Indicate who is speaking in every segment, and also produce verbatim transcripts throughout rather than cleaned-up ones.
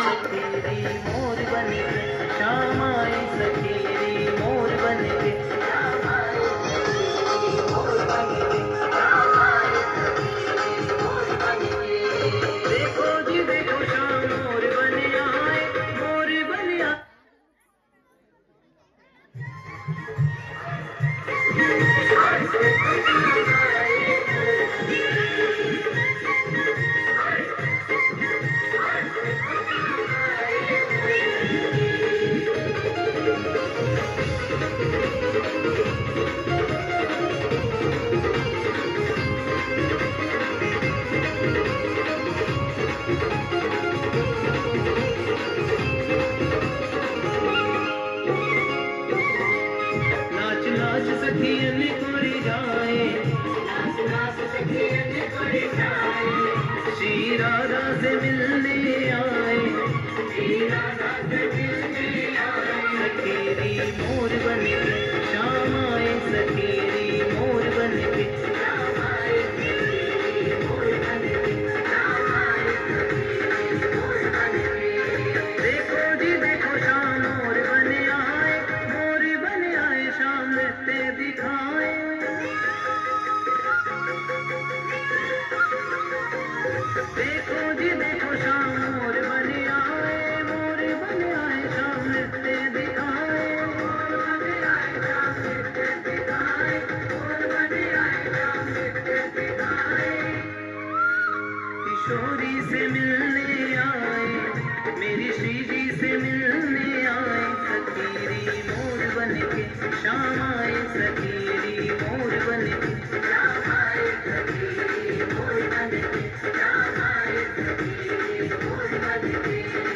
Speaker 1: सखीरी मोर बन के शाम आए सखीरी मोर बन के देखो जी देखो शाम मोर बन आए मोर बन आए सखियन कोरी जाए श्री राधा से मिलने आए सखीरी मोर बन के शाम आए सखीरी मोर बन के देखो जी देखो शाम मोर बन आए मोर बन आए शाम नृत्य दिखाए देखो जी देखो शाम मोर बन आए मोर बन आए शाम नृत्य दिखाए किशोरी से मिलने आए मेरी श्री जी से मिलने आए सखीरी मोर बन के शाम आए सखीरी मोर बन के शाम आए सखीरी मोर बन के शाम आए सखीरी मोर बन के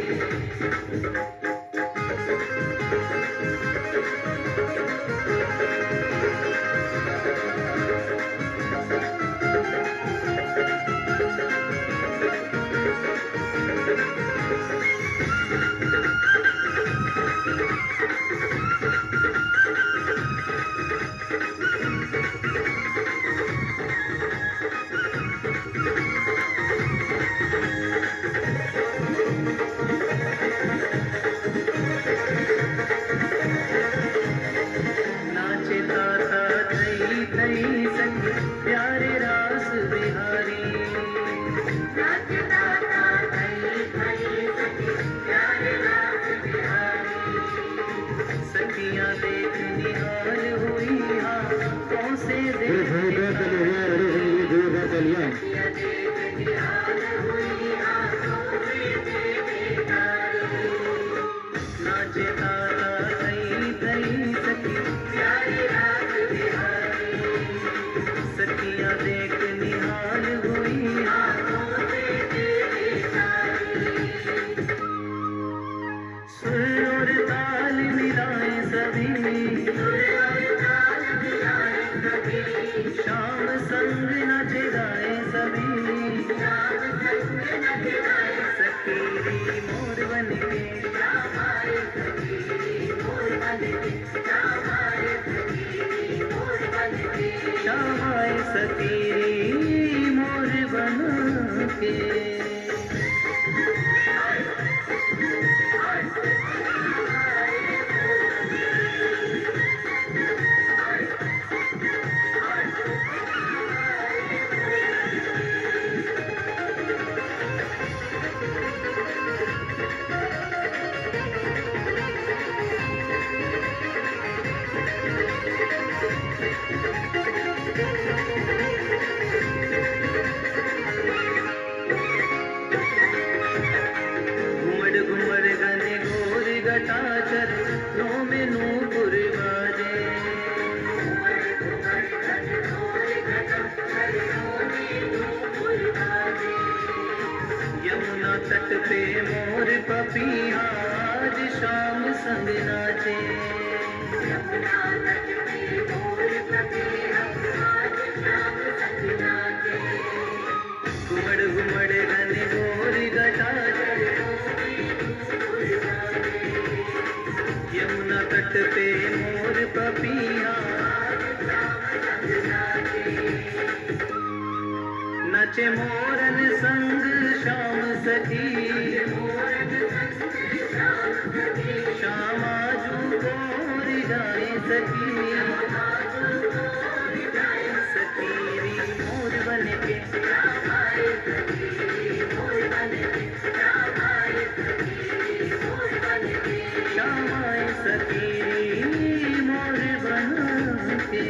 Speaker 1: सखीरी मोर बन के नचे मोरन संग शाम सखी सकीरी सकीरी मोर बन के श्याम आए सकीरी मोर बन के श्याम आए सकीरी मोर बन के श्याम आए सकीरी मोर बन के।